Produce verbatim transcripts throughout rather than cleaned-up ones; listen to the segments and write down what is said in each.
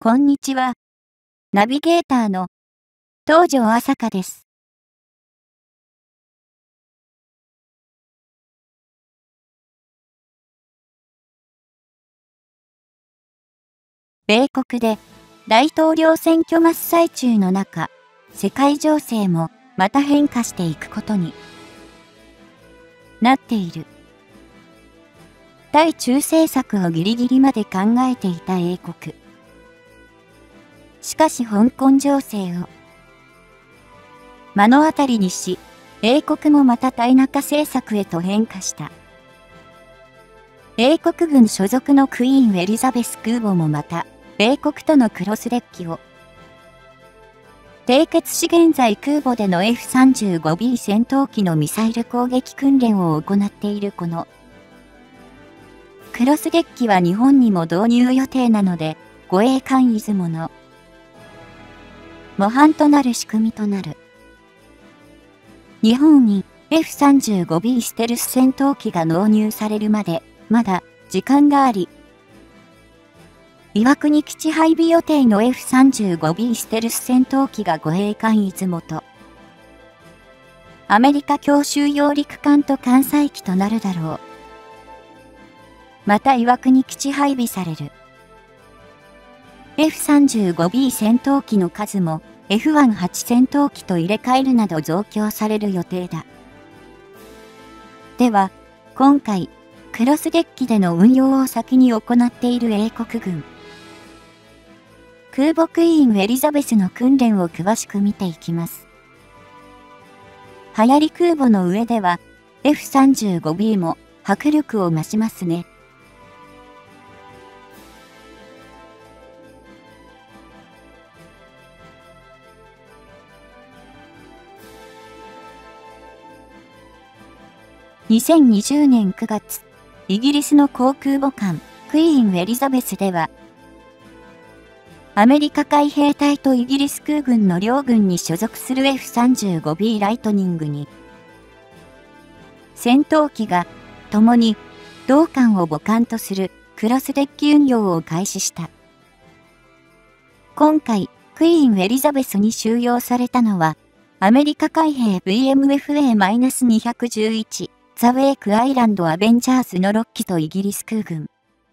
こんにちは。ナビゲーターの東條朝香です。米国で大統領選挙真っ最中の中、世界情勢もまた変化していくことになっている。対中政策をギリギリまで考えていた英国。しかし香港情勢を目の当たりにし、英国もまた対中政策へと変化した。英国軍所属のクイーン・エリザベス空母もまた、米国とのクロスデッキを締結し現在空母での エフさんじゅうごビー 戦闘機のミサイル攻撃訓練を行っているこのクロスデッキは日本にも導入予定なので、護衛艦出雲の模範となる仕組みとなる。日本に エフさんじゅうごビー ステルス戦闘機が納入されるまで、まだ時間があり、岩国基地配備予定の エフさんじゅうごビー ステルス戦闘機が護衛艦出雲と、アメリカ強襲揚陸艦と艦載機となるだろう。また岩国基地配備される。エフさんじゅうごビー 戦闘機の数も エフじゅうはち 戦闘機と入れ替えるなど増強される予定だ。では、今回、クロスデッキでの運用を先に行っている英国軍。空母クイーン・エリザベスの訓練を詳しく見ていきます。流行り空母の上では エフさんじゅうごビー も迫力を増しますね。にせんにじゅうねんくがつ、イギリスの航空母艦クイーン・エリザベスでは、アメリカ海兵隊とイギリス空軍の両軍に所属する エフさんじゅうごビー ライトニングに、戦闘機が共に同艦を母艦とするクロスデッキ運用を開始した。今回、クイーン・エリザベスに収容されたのは、アメリカ海兵 ブイエムエフエーにひゃくじゅういち、ザ・ウェイク・アイランド・アベンジャーズのろっきとイギリス空軍。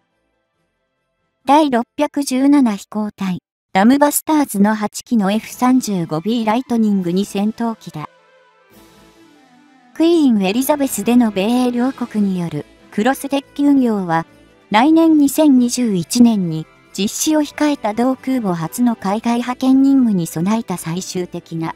だいろっぴゃくじゅうなな飛行隊、ラムバスターズのはちきの エフさんじゅうごビー ライトニングに戦闘機だ。クイーン・エリザベスでの米英両国によるクロスデッキ運用は、来年にせんにじゅういちねんに実施を控えた同空母初の海外派遣任務に備えた最終的な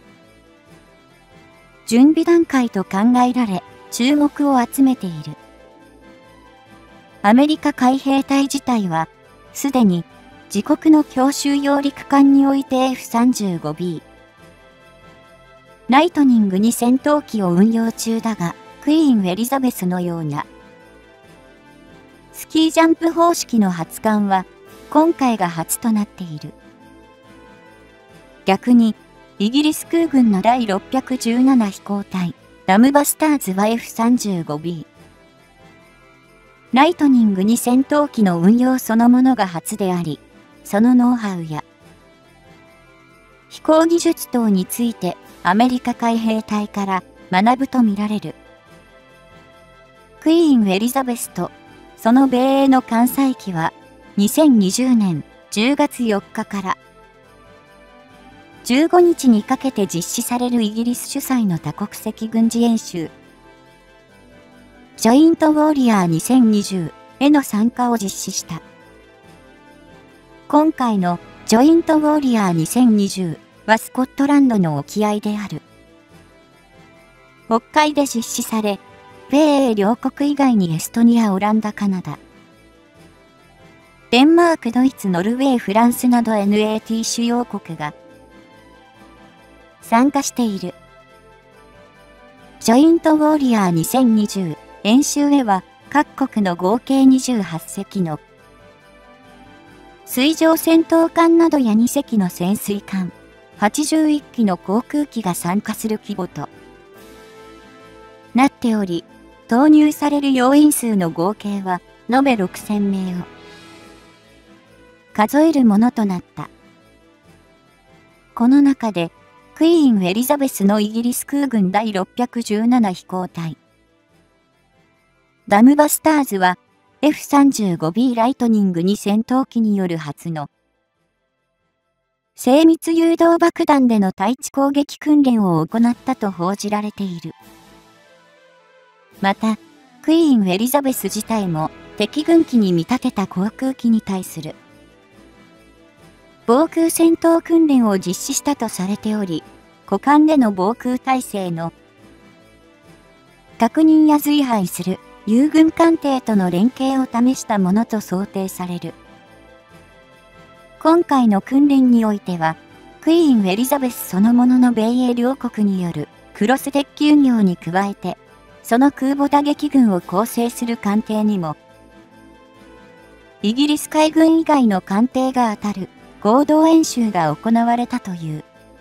準備段階と考えられ、注目を集めている。アメリカ海兵隊自体は、すでに自国の強襲揚陸艦において エフさんじゅうごビー ライトニングに戦闘機を運用中だが、クイーン・エリザベスのようなスキージャンプ方式の発艦は今回が初となっている。逆に、イギリス空軍のだいろっぴゃくじゅうなな飛行隊、ラムバスターズは エフさんじゅうごビー ライトニングに戦闘機の運用そのものが初であり、そのノウハウや飛行技術等についてアメリカ海兵隊から学ぶとみられる。クイーン・エリザベスとその米英の艦載機はにせんにじゅうねんじゅうがつよっかからじゅうごにちにかけて実施されるイギリス主催の多国籍軍事演習、ジョイント・ウォーリアーにせんにじゅうへの参加を実施した。今回のジョイント・ウォーリアーにせんにじゅうはスコットランドの沖合である。北海で実施され、米英両国以外にエストニア、オランダ、カナダ、デンマーク、ドイツ、ノルウェー、フランスなど エヌエーティー 主要国が参加している。ジョイント・ウォーリアーにせんにじゅう演習へは各国の合計にじゅうはちせきの水上戦闘艦などやにせきの潜水艦、はちじゅういっきの航空機が参加する規模となっており、投入される要員数の合計は延べろくせんめいを数えるものとなった。この中で、クイーン・エリザベスのイギリス空軍だいろっぴゃくじゅうなな飛行隊、ダムバスターズは エフさんじゅうごビー ライトニングに戦闘機による初の精密誘導爆弾での対地攻撃訓練を行ったと報じられている。また、クイーン・エリザベス自体も敵軍機に見立てた航空機に対する防空戦闘訓練を実施したとされており、股間での防空体制の確認や随配する友軍艦艇との連携を試したものと想定される。今回の訓練においては、クイーン・エリザベスそのものの米英両国によるクロスデッキ運用に加えて、その空母打撃群を構成する艦艇にも、イギリス海軍以外の艦艇が当たる合同演習が行われたという。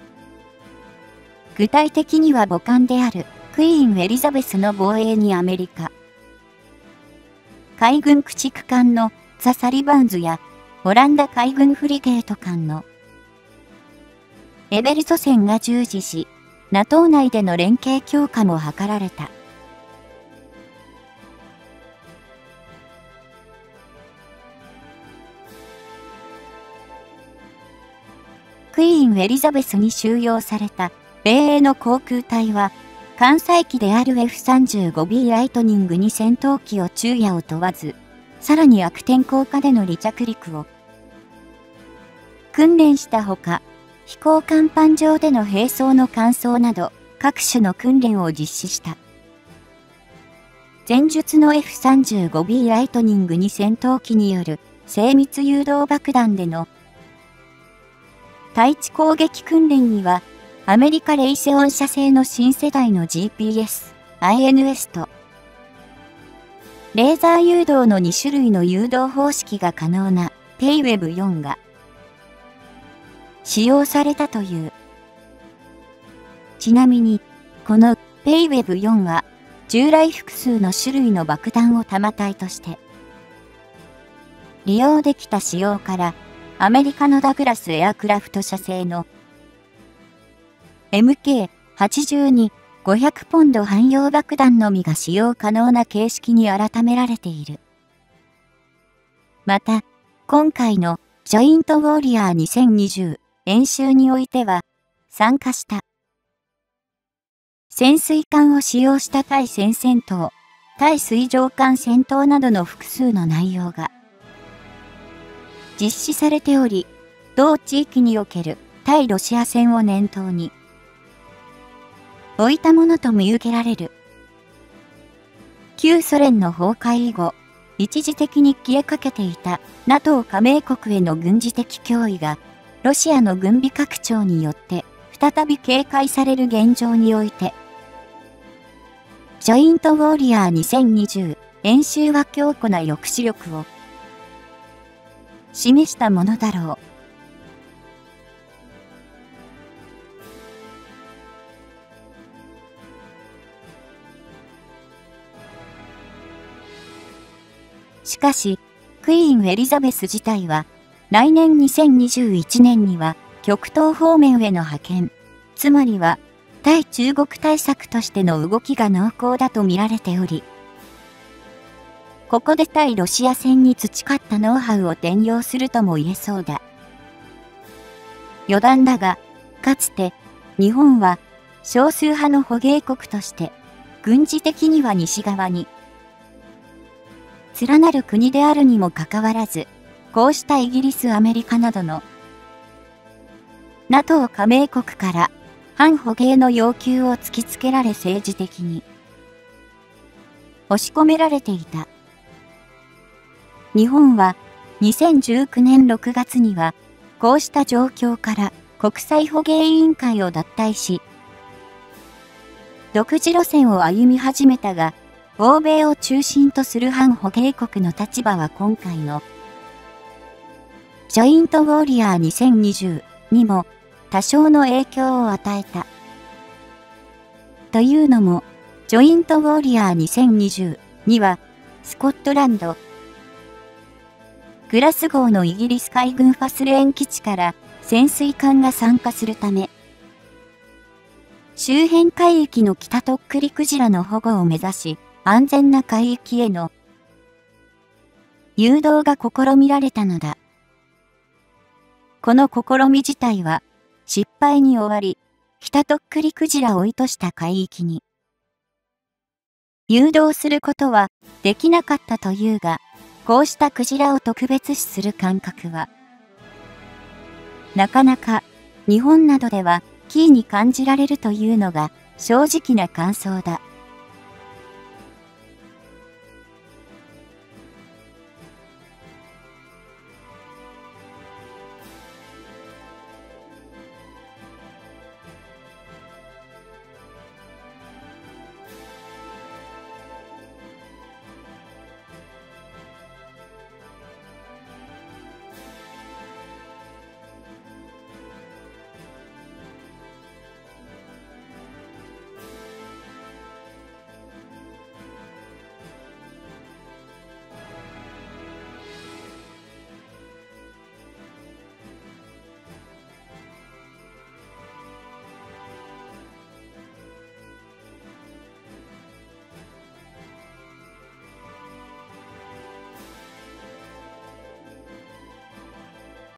具体的には母艦であるクイーン・エリザベスの防衛にアメリカ、海軍駆逐艦のザ・サリバンズやオランダ海軍フリゲート艦のエベルト船が従事し、ナトー 内での連携強化も図られた。クイーン・エリザベスに収容された米英の航空隊は、艦載機である エフさんじゅうごビー ライトニングに戦闘機を昼夜を問わず、さらに悪天候下での離着陸を訓練したほか、飛行甲板上での並走の完走など、各種の訓練を実施した。前述の エフさんじゅうごビー ライトニングに戦闘機による精密誘導爆弾での対地攻撃訓練には、アメリカレイセオン社製の新世代の ジーピーエス、アイエヌエス と、レーザー誘導のに種類の誘導方式が可能なペイウェブよんが使用されたという。ちなみに、このペイウェブよんは、従来複数の種類の爆弾を弾体として利用できた仕様から、アメリカのダグラスエアクラフト社製の エムケーはちじゅうに ごひゃくポンド汎用爆弾のみが使用可能な形式に改められている。また、今回のジョイントウォーリアーにせんにじゅう演習においては、参加した潜水艦を使用した対潜戦闘、対水上艦戦闘などの複数の内容が実施されており、同地域における対ロシア戦を念頭に置いたものと見受けられる。旧ソ連の崩壊以後、一時的に消えかけていた ナトー 加盟国への軍事的脅威が、ロシアの軍備拡張によって再び警戒される現状において、ジョイントウォーリアーにせんにじゅう演習は強固な抑止力を示したものだろう。しかし、クイーン・エリザベス自体は、来年にせんにじゅういちねんには極東方面への派遣、つまりは対中国対策としての動きが濃厚だと見られており、ここで対ロシア戦に培ったノウハウを転用するとも言えそうだ。余談だが、かつて日本は少数派の捕鯨国として軍事的には西側に連なる国であるにもかかわらず、こうしたイギリス、アメリカなどの ナトー 加盟国から反捕鯨の要求を突きつけられ政治的に押し込められていた。日本はにせんじゅうきゅうねんろくがつにはこうした状況から国際捕鯨委員会を脱退し、独自路線を歩み始めたが、欧米を中心とする反捕鯨国の立場は今回のジョイントウォーリアーにせんにじゅうにも多少の影響を与えた。というのも、ジョイントウォーリアーにせんにじゅうにはスコットランド、 グラスゴーのイギリス海軍ファスレーン基地から潜水艦が参加するため、周辺海域のキタトックリクジラの保護を目指し、安全な海域への誘導が試みられたのだ。この試み自体は失敗に終わり、キタトックリクジラを意図した海域に誘導することはできなかったというが、こうしたクジラを特別視する感覚は、なかなか日本などではキーに感じられるというのが正直な感想だ。